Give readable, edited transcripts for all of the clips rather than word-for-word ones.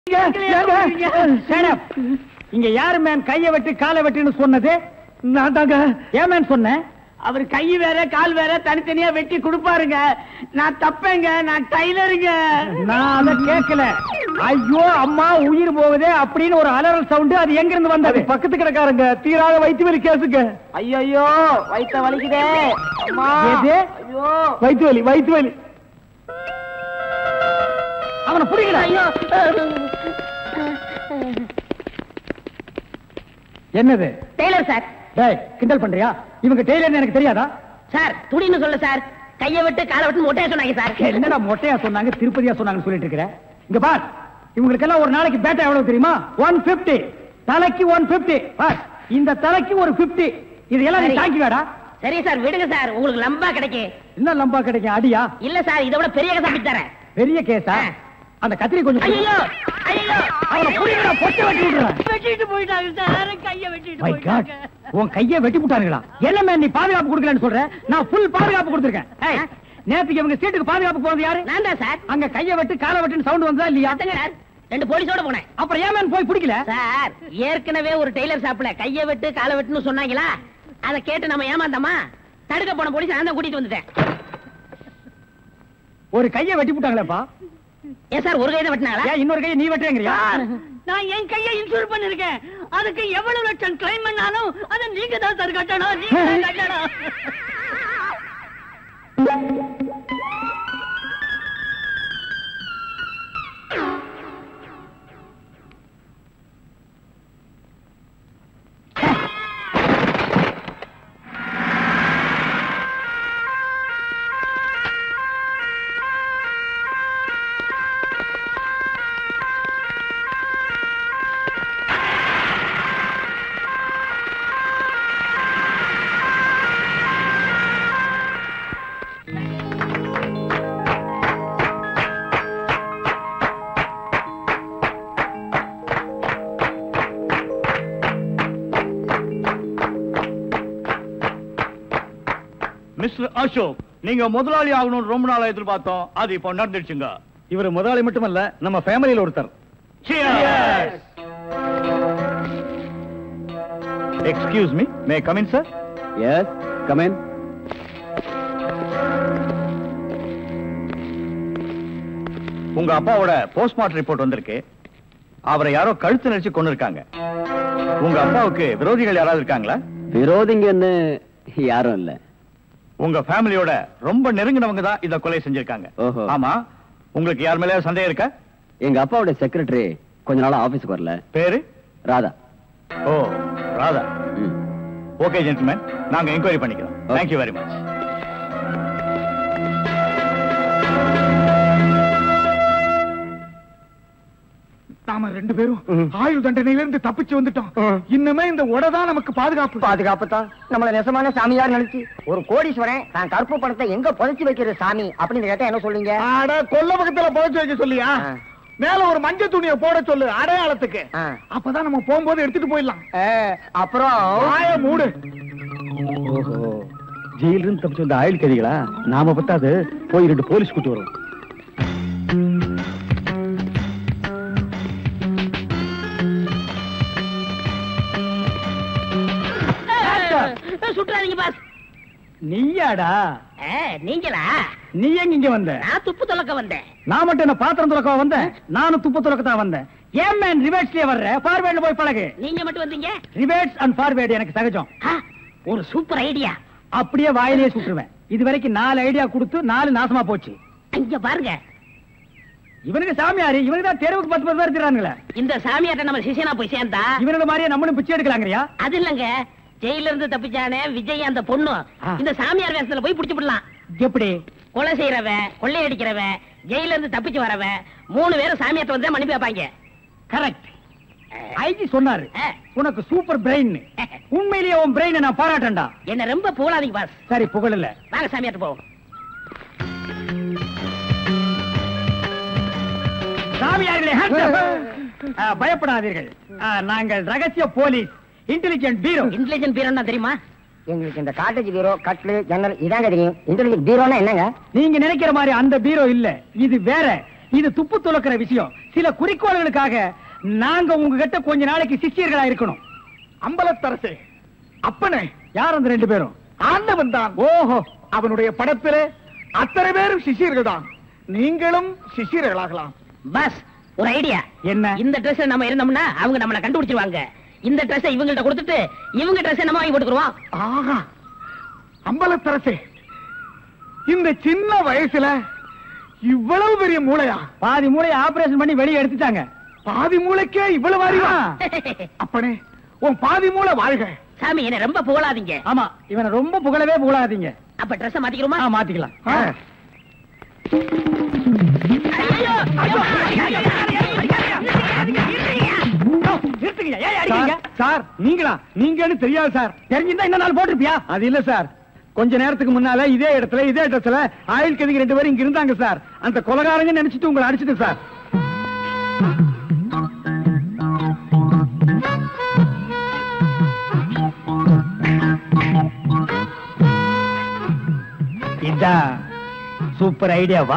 இங்க யாரு மேன் கைய வெட்டு காலை வெட்டுன்னு சொன்னது? நான் தாங்க. ஏன் மேன் சொன்னேன்? அவர் கை வேற கால் வேற தனித்தனியா வெட்டி கொடுப்பாருங்க. நான் தப்பேங்க, நான் டைலருங்க. நான் அத கேட்கல. ஐயோ அம்மா உயிர் போகுதே அப்படின்னு ஒரு அலறல் சவுண்ட். அது எங்க இருந்து வந்தது? பக்கத்து கிடக்காரங்க தீராத வயிற்று வலி கேசுங்க. ஐயோ வயித்த வலிக்குதே அம்மா. ஐயோ வயிற்று வலி வயிற்று வலி. அவனை புடிக்கல. ஐயோ என்னது? Tailor sir. டேய் கிண்டல் பண்றியா? இவங்க டெய்லர்னு எனக்கு தெரியாதா? சார் துணின்னு சொல்ல சார். கையை விட்டு காலை விட்டு மொட்டையா சொன்னாங்க சார். என்னடா மொட்டையா சொன்னாங்க திருப்பதியா சொன்னாங்கன்னு சொல்லிட்டு இருக்கிற? இங்க பார், இவங்களுக்கெல்லாம் ஒரு நாளைக்கு பேட்டா எவ்வளவு தெரியுமா? 150. தலைக்கு 150. பார், இந்த தலைக்கு ஒரு 50. இதெல்லாம் நீ தாங்கி வேடா. சரி சார் விடுங்க சார், உங்களுக்கு லம்பா கிடைக்கும். என்ன லம்பா கிடைக்கும்? அடியா? இல்ல சார், இதை விட பெரிய கேஸ் தரேன். பெரிய கேஸா? அந்த கத்திரி கொஞ்சம். ஐயோ ஐயோ அவனை புடிங்கடா, பொட்டை வெட்டி விடுறேன். வெட்டிட்டு போயிட்டாங்க சார், கையை வெட்டிட்டு மை காட், உன் கையை வெட்டி விட்டானுங்களா? என்ன மேன் நீ பாதுகாப்பு கொடுக்கலன்னு சொல்ற? நான் ஃபுல் பாதுகாப்பு கொடுத்திருக்கேன். நேத்துக்கு இவங்க சீட்டுக்கு பாதுகாப்பு போனது யாரு? நான் தான் சார். அங்க கையை வெட்டு காலை வெட்டுன்னு சவுண்ட் வந்ததா இல்லையா? சார் 2 போலீஸோட போனேன். அப்புறம் ஏன் மேன் போய் பிடிக்கல? சார் ஏற்கனவே ஒரு டெய்லர் ஷாப்ல கையை வெட்டு காலை வெட்டுன்னு சொன்னாங்களா, அதை கேட்டு நம்ம ஏமாந்தோமா? தடுக்க போன போலீஸ் நான் தான் கூட்டிட்டு வந்துட்டேன். ஒரு கையை வெட்டி விட்டாங்களேப்பா. ஏன் சார் ஒரு கையை வெட்டினாங்களா? ஏன் இன்னொரு கையை நீ வெட்டுறீங்கறியா? நான் என் கையை இன்சூர் பண்ணிருக்கேன். அதுக்கு எவ்வளவு லட்சம் கிளைம் பண்ணாலும் அதை நீங்க தான் சார் கட்டணும். நீங்க தான் கட்டணும். மிஸ்டர் அசோக், நீங்க முதலாளி ஆகணும்னு ரொம்ப நாளா எதிர்பார்த்தோம். அது இப்போ நடந்துடுச்சுங்க. இவர் முதலாளி மட்டுமல்ல, நம்ம ஃபேமிலியில ஒருத்தர். Excuse me, may come in sir? Yes come in. உங்க அப்பாவோட போஸ்ட்மார்ட்டம் ரிப்போர்ட் வந்திருக்கு. அவரை யாரோ கழுத்து நெரிச்சு கொண்டு இருக்காங்க. உங்க அப்பாவுக்கு விரோதிகள் யாராவது இருக்காங்களா? விரோதிங்கன்னு யாரும் இல்ல. உங்க ஃபேமிலியோட ரொம்ப நெருங்கினவங்க தான் இத கொலை செஞ்சிருக்காங்க. ஓஹோ. ஆமா, உங்களுக்கு யார் மேல சந்தேகம் இருக்கா? எங்க அப்பாவோட செக்ரட்டரி கொஞ்ச நாளா ஆபீஸ்க்கு வரல. பேரு? Radha. Oh Radha. Okay gentleman, நாங்க என்கொயரி பண்ணிக்கிறோம். Thank you very much. நாம 2 பேரும் ஆயுள் தண்டனையிலிருந்து தப்பிச்சு வந்துட்டோம். இன்னுமே இந்த உடதான் நமக்கு பாதுகாப்பு. பாதுகாப்பு தான். நம்மள நெசமான சாமியார் நினைச்சு ஒரு கோடீஸ்வரன் தான் கருப்பு பணத்தை எங்க புதைச்சு வைக்கிற சாமி அப்படின்னு கேட்டா என்ன சொல்லுங்க? அட கொல்ல பக்கத்துல புதைச்சு வைக்க சொல்லியா? மேல ஒரு மஞ்சள் துணியை போட சொல்லு அடையாளத்துக்கு. அப்பதான் நம்ம போகும்போது எடுத்துட்டு போயிடலாம். அப்புறம் ஆய மூடு. ஓஹோ, ஜெயில இருந்து தப்பிச்சு வந்த ஆயுள் கைதிகளா? நாம பத்தாது போய் 2 போலீஸ் கூட்டி வரும். சுற்றாதீங்க பாஸ். நீயாடா? நீங்களா? நீ எங்க இங்க வந்த? நான் துப்பு துலக்க வந்தேன். நான் மட்டும் என்ன பாத்திரம் துலக்க வந்தேன்? நானும் துப்பு துலக்க தான் வந்தேன். ஏன் மேன் ரிவர்ஸ்லயே வர்ற? ஃபார்வேர்ட்ல போய் பழகு. நீங்க மட்டும் வந்தீங்க? ரிவர்ஸ் அண்ட் ஃபார்வேர்ட் எனக்கு சகஜம். ஒரு சூப்பர் ஐடியா. அப்படியே வாயிலே சுட்டுருவேன். இது வரைக்கும் 4 ஐடியா கொடுத்து 4 நாசமா போச்சு. இங்க பாருங்க, இவனுக்கு சாமியாரு, இவனுக்கு தான் தெருவுக்கு 10 பேர் இருக்கிறானுங்களே. இந்த சாமியார்ட்ட நம்ம சிஷியனா போய் சேர்ந்தா இவனோட மாதிரியே நம்மளும் பிச்சை எடுக்கலாங்கறியா? அது இல்லங்க, ஜெயில இருந்து தப்பிச்சானே விஜய் அந்த பொண்ணு இந்த சாமியார் வேஷத்துல போய் புடிச்சு விடலாம். எப்படி? கொலை செய்யறவன், கொள்ளையடிக்கிறவன், ஜெயில இருந்து தப்பிச்சு வரவன் 3 பேரும் சாமியார்ட்ட வந்து மன்னிப்பு வைப்பாங்க. கரெக்ட். ஐஜி சொன்னாரு உனக்கு சூப்பர் பிரெயின். உண்மையிலேயே உன் பிரெயினை நான் பாராட்டேன்டா. என்ன ரொம்ப புகழாதீங்க பாஸ். சரி புகழல, வாங்க சாமியார்ட்ட போவோம். சாமியார்களே பயப்படாதீர்கள். நாங்கள் ரகசிய போலீஸ், இன்டெலிஜென்ட் பீரோ. இன்டெலிஜென்ட் பீரோன்னா தெரியுமா? எங்களுக்கு இந்த காட்டேஜ் பீரோ, கட்லு, ஜன்னல் இதாங்க தெரியும். இன்டெலிஜென்ட் பீரோனா என்னங்க? நீங்க நினைக்கிற மாதிரி அந்த பீரோ இல்ல, இது வேற. இது துப்பு துளக்கிற விஷயம். சில குறிக்கோள்களுக்காக நாங்க உங்ககிட்ட கொஞ்ச நாளைக்கு சிஷ்யர்களா இருக்கணும். அம்பலத்தரசே, அப்பனே, யார் அந்த 2 பேரும்? ஆண்டவன் தான். ஓஹோ, அவனுடைய படத்திலே அத்தனை பேரும் சிஷியர்கள் தான். நீங்களும் சிஷியர்களாகலாம். பஸ் ஒரு ஐடியா. என்ன? இந்த ட்ரெஸ் நம்ம இருந்தோம்னா அவங்க நம்மள கண்டுபிடிச்சிருவாங்க. இந்த ட்ரெஸ் இவங்கள்ட்ட கொடுத்துட்டு இவங்க ட்ரெஸ் நம்ம வாங்கி போட்டுக்குருவோம். ஆஹா, அம்பலத்தரசே, இந்த சின்ன வயசுல இவ்வளவு பெரிய மூளையா? பாதி மூளையை ஆபரேஷன் பண்ணி வெளியே எடுத்துட்டாங்க. பாதி மூளைக்கே இவ்வளவு அறிவா? அப்பனே, உன் பாதி மூளை வாழ்க. சாமி, என்ன ரொம்ப புகழாதீங்க. ஆமா, இவனை ரொம்ப புகழவே புகழாதீங்க. அப்ப ட்ரெஸ் மாத்திக்கிறோமா? மாத்திக்கலாம். சார், நீங்களா? நீங்கன்னு தெரியாது சார். தெரிஞ்சிருந்தா இந்த நாள் போட்டிருப்பியா? அது இல்ல சார், கொஞ்ச நேரத்துக்கு முன்னால இதே இடத்துல இதே ட்ரெஸ்ல ஆயில் கதிக்கு 2 பேரும் இங்க இருந்தாங்க சார். அந்த கொலகாரங்க நினைச்சிட்டு உங்களை அடிச்சிட்டு சார். இதான் சூப்பர் ஐடியாவா?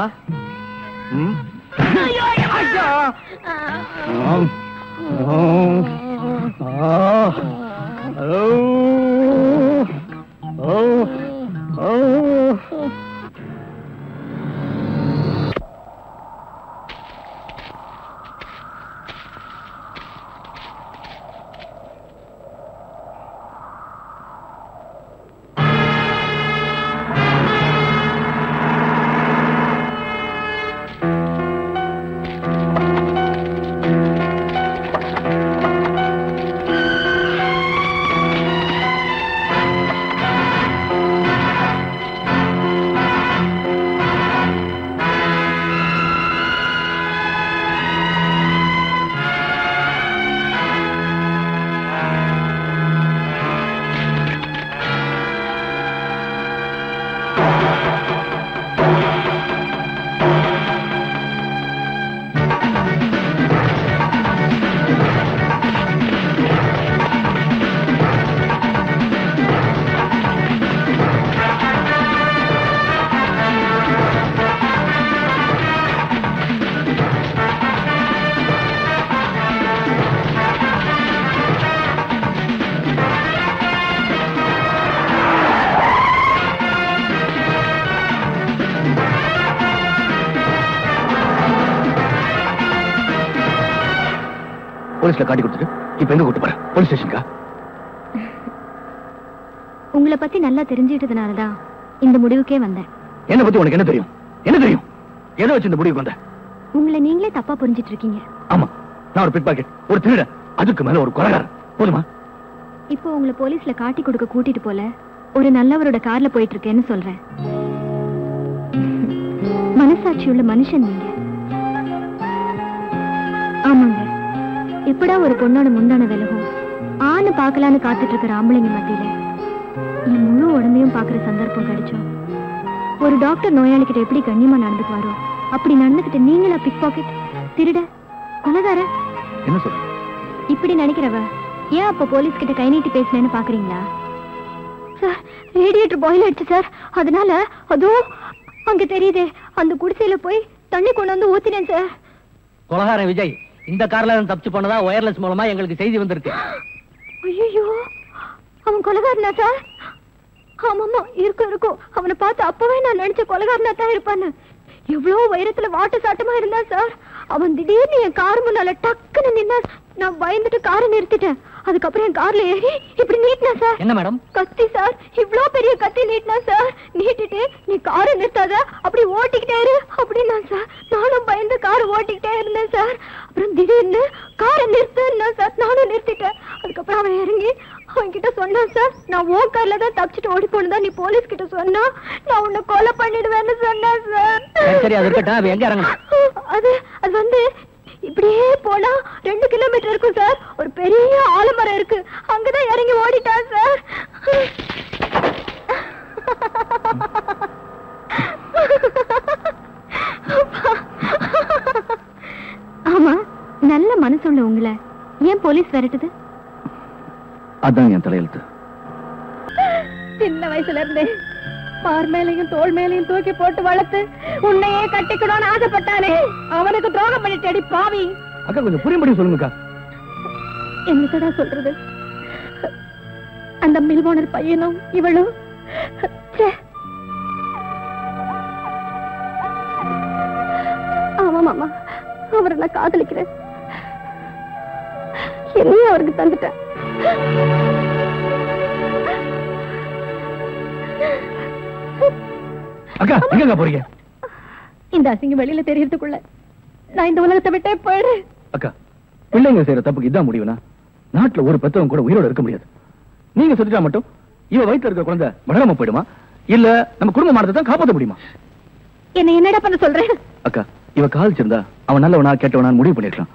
போலீஸ்ல காட்டி கொடுத்துட்டு இப்ப எங்க கூட்டு போற? போலீஸ் ஸ்டேஷனுக்கா? உங்களை பத்தி நல்லா தெரிஞ்சிட்டதுனாலதான் இந்த முடிவுக்கே வந்தேன். என்ன பத்தி உனக்கு என்ன தெரியும்? என்ன தெரியும்? எதை வச்சு இந்த முடிவுக்கு வந்த? உங்களை நீங்களே தப்பா புரிஞ்சிட்டு இருக்கீங்க. ஆமா, நான் ஒரு பிக் பாக்கெட், ஒரு திருடன், அதுக்கு மேல ஒரு கொலைகாரன். போதுமா? இப்போ உங்களை போலீஸ்ல காட்டி கொடுக்க கூட்டிட்டு போல ஒரு நல்லவரோட கார்ல போயிட்டு இருக்கேன்னு சொல்றேன். மனசாட்சி உள்ள மனுஷன் நீங்க. ஆமாங்க, எப்படா ஒரு பொண்ணோட முந்தான விலகும் ஆணு பாக்கலான்னு காத்துட்டு இருக்கிற ஆம்பளைங்க மத்தியில என் முழு உடம்பையும் பாக்குற சந்தர்ப்பம் கிடைச்சோம். ஒரு டாக்டர் நோயாளிகிட்ட எப்படி கண்ணியமா நடந்துக்குவாரோ அப்படி நடந்துகிட்டு நீங்களா பிக் பாக்கெட், திருட, கொலைகார? என்ன சொல்ற? இப்படி நினைக்கிறவ ஏன் அப்ப போலீஸ் கிட்ட கை நீட்டி பேசினேன்னு பாக்குறீங்களா? சார், ரேடியேட்டர் பாயில் ஆயிடுச்சு சார். அதனால அதுவும் அங்க தெரியுதே, அந்த குடிசையில போய் தண்ணி கொண்டு வந்து ஊத்தினேன் சார். கொலகாரன் விஜய் இந்த கார்ல தப்பிச்சு போனதா ஒயர்லெஸ் மூலமா எங்களுக்கு செய்தி வந்திருக்கு. ஐயோ, அவன் கொலைகாரனா சார்? ஆமாமா, இருக்கும். அவனை பார்த்து அப்பவே நான் நினைச்ச கொலைகாரனா தான் இருப்பான்னு. எவ்வளவு உயரத்துல வாட்ட சாட்டமா இருந்தா சார். அவன் திடீர்னு என் கார் முன்னால டக்குன்னு நின்னா. நான் பயந்துட்டு காரை நிறுத்திட்டேன். அதுக்கப்புறம் என் கார்ல ஏறி இப்படி நீட்டினா சார். என்ன மேடம்? கத்தி சார், இவ்ளோ பெரிய கத்தி நீட்டினா சார். நீட்டிட்டு நீ காரை நிறுத்தாத, அப்படி ஓட்டிக்கிட்டே இரு அப்படின்னா சார். நானும் பயந்து காரை ஓட்டிக்கிட்டே இருந்தேன் சார். அப்புறம் திடீர்னு காரை நிறுத்துன்னா சார். நானும் நிறுத்திட்டேன். அதுக்கப்புறம் அவன் இறங்கி அவன்கிட்ட சொன்னான் சார், நான் ஓ கார்ல தான் தப்பிச்சுட்டு ஓடி போனதா நீ போலீஸ் கிட்ட சொன்னா நான் உன்னை கொலை பண்ணிடுவேன்னு சொன்னேன் சார். சரி, அது இருக்கட்டும். அவன் எங்க இறங்கணும்? அது வந்து இப்படியே போனா 2 கிலோமீட்டர் இருக்கும் சார். ஒரு பெரிய ஆலமரம் இருக்கு, அங்கதான் இறங்கி ஓடிட்டான் சார். ஆமா, நல்ல மனசுள்ள உங்களை ஏன் போலீஸ் விரட்டுது? அதான் என் தலையெழுத்து. சின்ன வயசுல இருந்தே பார் மேலையும் தோல் மேலையும் தூக்கி போட்டு வளர்த்து உன்னையே கட்டிக்கணும்னு ஆசைப்பட்டானே அவனுக்கு துரோகம் பண்ணிட்டேடி பாவி. அக்கா கொஞ்சம் புரியும்படி சொல்லுங்கக்கா. என்னக்கடா சொல்றது? அந்த மில் ஓனர் பையனும் இவளும் ஆமா மாமா, அவரை நான் காதலிக்கிறேன். என்னையும் அவருக்கு தந்துட்டேன். அக்கா எங்க போறீங்க? இந்த அசிங்கம் வெளியில தெரியறதுக்குள்ள நான் இந்த உலகத்தை விட்டே போயிடுறேன். அக்கா, பிள்ளைங்க செய்யற தப்புக்கு இதான் முடிவுனா நாட்டுல ஒரு பெத்தவங்க கூட உயிரோட இருக்க முடியாது. நீங்க சொல்லிட்டா மட்டும் இவ வயிற்றுல இருக்க குழந்தை வளராம போயிடுமா? இல்ல நம்ம குடும்பமானதை தான் காப்பாற்ற முடியுமா? என்ன என்னடா பண்ண சொல்றேன்? அக்கா, இவ காதலிச்சிருந்தா அவன் நல்லவனா கேட்டவனா முடிவு பண்ணிருக்கலாம்.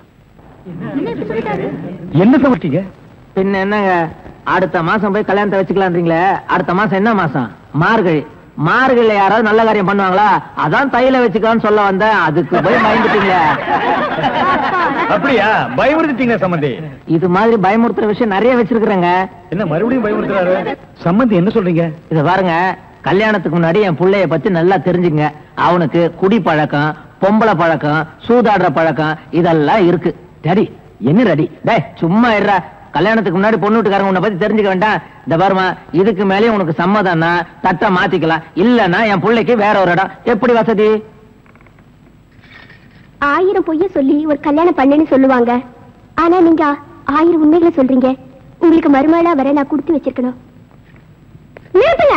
என்ன சமைச்சீங்க? பின்ன என்னங்க, அடுத்த மாசம் போய் கல்யாணத்தை வச்சுக்கலான்றீங்களே, அடுத்த மாசம் என்ன மாசம்? மார்கழி. மார்கழில யாராவது நல்ல காரியம் பண்ணுவாங்களா? அதான் தையில வச்சுக்கலான்னு சொல்ல வந்தேன், அதுக்கு போய் பயந்துட்டீங்க. அப்படியா? பயமுறுத்திட்டீங்க சம்பந்தி. இது மாதிரி பயமுறுத்துற விஷயம் நிறைய வச்சிருக்கிறேங்க. என்ன மறுபடியும் பயமுறுத்துறாரு? சம்பந்தி என்ன சொல்றீங்க? இத பாருங்க, கல்யாணத்துக்கு முன்னாடி என் புள்ளைய பத்தி நல்லா தெரிஞ்சுங்க. அவனுக்கு குடி பழக்கம், பொம்பளை பழக்கம், சூதாடுற பழக்கம் இதெல்லாம் இருக்கு. டேடி என்ன ரெடி? டேய் சும்மா இருடா. கல்யாணத்துக்கு முன்னாடி பொண்ணு வீட்டுக்காரங்க உன்னை பத்தி தெரிஞ்சுக்க வேண்டாம். இந்த பாருமா, இதுக்கு மேலேயும் உனக்கு சம்மதம்னா தட்டை மாத்திக்கலாம், இல்லன்னா என் பிள்ளைக்கு வேற ஒரு இடம். எப்படி வசதி? 1000 பொய்ய சொல்லி ஒரு கல்யாணம் பண்ணுன்னு சொல்லுவாங்க. ஆனா நீங்க 1000 உண்மைகளை சொல்றீங்க. உங்களுக்கு மருமகளா வர நான் கொடுத்து வச்சிருக்கணும். நிறுத்துங்க.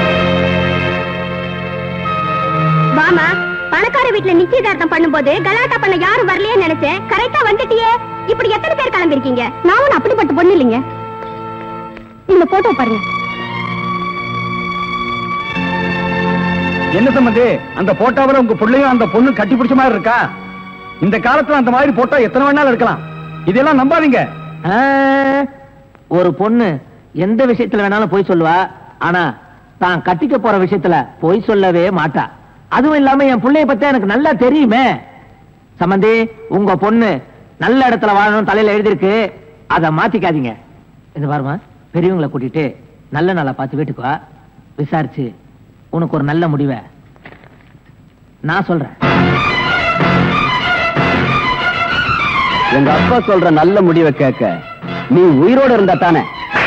வாமா, பணக்கார வீட்டுல நிச்சயதார்த்தம் பண்ணும்போது கலாட்டா பண்ண யாரும் வரலையே நினைச்சேன். கரெக்டா வந்துட்டியே. இப்படி எத்தனை பேர் கிளம்பிருக்கீங்க? நான் ஒண்ணு அப்படிப்பட்ட பொண்ணு இல்லைங்க. இந்த போட்டோ பாருங்க. என்ன சம்பந்தி, அந்த போட்டோவில் உங்க பிள்ளையும் அந்த பொண்ணு கட்டி பிடிச்ச மாதிரி இருக்கா? இந்த காலத்துல அந்த மாதிரி போட்டோ எத்தனை வேணாலும் இருக்கலாம். இதெல்லாம் நம்பாதீங்க. ஒரு பொண்ணு எந்த விஷயத்துல வேணாலும் போய் சொல்லுவா, ஆனா தான் கட்டிக்க போற விஷயத்துல போய் சொல்லவே மாட்டா. அதுவும் இல்லாம என் பிள்ளைய பத்தி எனக்கு நல்லா தெரியுமே. சம்பந்தி, உங்க பொண்ணு நல்ல இடத்துல வாழணும் தலையில எழுதிருக்கு, அத மாத்திக்காதீங்க. இது பாருமா, பெரியவங்களை கூட்டிட்டு நல்ல நாளா பார்த்து வீட்டுக்கு வா. விசாரிச்சு உனக்கு ஒரு நல்ல முடிவை நான் சொல்றேன். எங்க அப்பா சொல்ற நல்ல முடிவை கேட்க நீ உயிரோட இருந்தா தானே?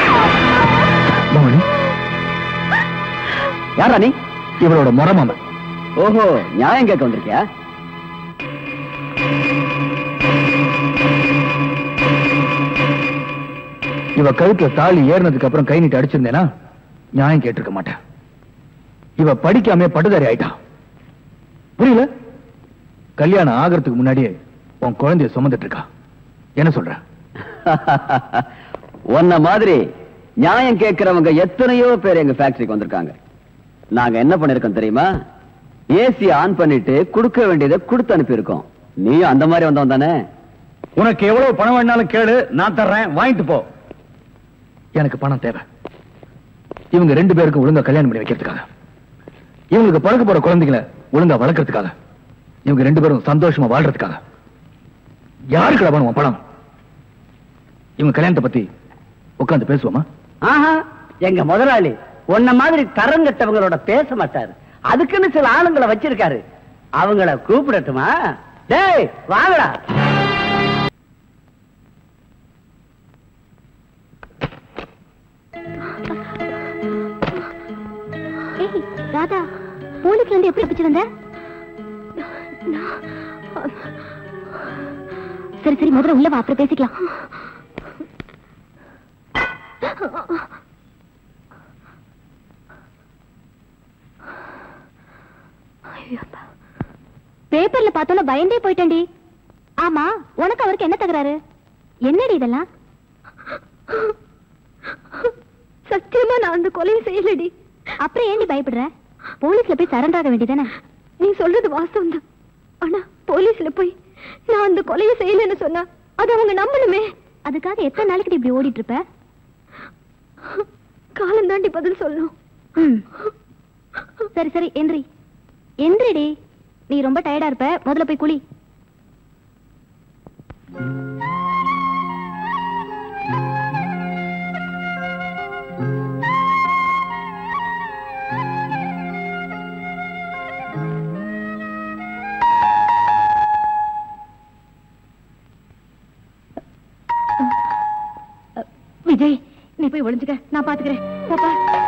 யாரா நீ? இவளோட முறமாம. ஓஹோ, நியாயம் கேட்க வந்திருக்கியா? இவ கழுத்துல தாலி ஏறினதுக்கு அப்புறம் கை நீட்டு அடிச்சிருந்தேனா நியாயம் கேட்டிருக்க மாட்டேன். இவ படிக்காம பட்டுதாரி ஆயிட்டான். புரியல? கல்யாணம் ஆகிறதுக்கு முன்னாடியே உன் குழந்தைய சுமந்துட்டு இருக்கா. என்ன சொல்ற? உன்ன மாதிரி நியாயம் கேட்கிறவங்க எத்தனையோ பேர் எங்க ஃபேக்டரிக்கு வந்திருக்காங்க. நாங்க என்ன பண்ணிருக்கோம் தெரியுமா? ஏசி ஆன் பண்ணிட்டு கொடுக்க வேண்டியதை கொடுத்து அனுப்பியிருக்கோம். நீ அந்த மாதிரி வந்தவன் தானே? உனக்கு எவ்வளவு பணம் வேணாலும் கேளு, நான் தர்றேன், வாங்கிட்டு போ. எனக்கு பணம் தேவை. இவங்க 2 பேருக்கும் ஒழுங்கா கல்யாணம் பண்ணி வைக்கிறதுக்காக, இவங்களுக்கு பழக்க போற குழந்தைகளை ஒழுங்கா வளர்க்கறதுக்காக, இவங்க 2 பேரும் சந்தோஷமா வாழ்றதுக்காக. யாருக்கு பணம் பணம்? இவங்க கல்யாணத்தை பத்தி உட்கார்ந்து பேசுவோமா? ஆஹா, எங்க முதலாளி உன்ன மாதிரி தரங்கட்டவங்களோட பேச மாட்டாரு. அதுக்குன்னு சில ஆளுங்களை வச்சிருக்காரு. அவங்கள கூப்பிடட்டுமா? டேய் வாங்கடா. ராதா, போலீஸ்ல இருந்து எப்படி தப்பிச்சு வந்த? சரி சரி, முதல்ல உள்ள வா, அப்புறம் பேசிக்கலாம். பேப்பர்ல பார்த்தோன்னா பயந்தே போயிட்டேன்டி. ஆமா, உனக்கு அவருக்கு என்ன தகராறு? என்னடி இதெல்லாம்? சத்தியமா நான் அந்த கொலையை செய்யலடி. அப்புறம் ஏண்டி பயப்படுற? போலீஸ்ல போய் சரண்டர் ஆக வேண்டியதானே? நீ சொல்றது வாஸ்தவம் தான். ஆனா போலீஸ்ல போய் நான் அந்த கொலையை செய்யலன்னு சொன்னா அது அவங்க நம்பணுமே. அதுக்காக எத்தனை நாளைக்கு இப்படி ஓடிட்டு இருப்ப? காலம் தாண்டி பதில் சொல்லணும். சரி சரி, எந்திரி எந்திரிடி. நீ ரொம்ப டயர்டா இருப்ப, முதல்ல போய் குளி. விஜய் நீ போய் ஒளிஞ்சுக்க நான் பாத்துக்கிறேன் போப்பா